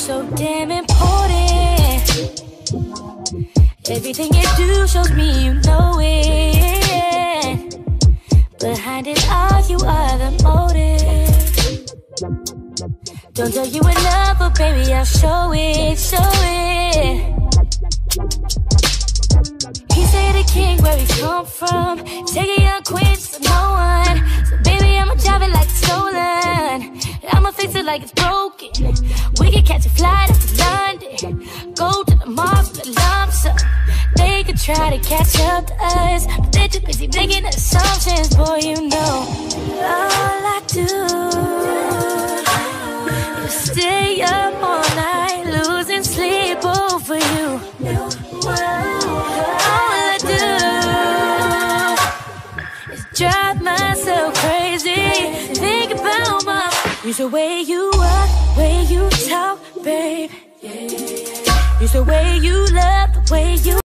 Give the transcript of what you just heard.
so damn important. Everything you do shows me you know it. Behind it all, you are the motive. Don't tell you enough, but baby, I'll show it, show it. He say the king where he come from, take a young queen to no one. So baby, I'ma drive it like it's stolen, I'ma fix it like it's broken. We can catch a flight up to London, go to the mall for the lump sum. They could try to catch up to us, but they're too busy making assumptions. Boy, you know all I do is stay up all night, losing sleep over you. Drive myself crazy, think about my use the way you walk, way you talk, babe. Use the way you love, the way you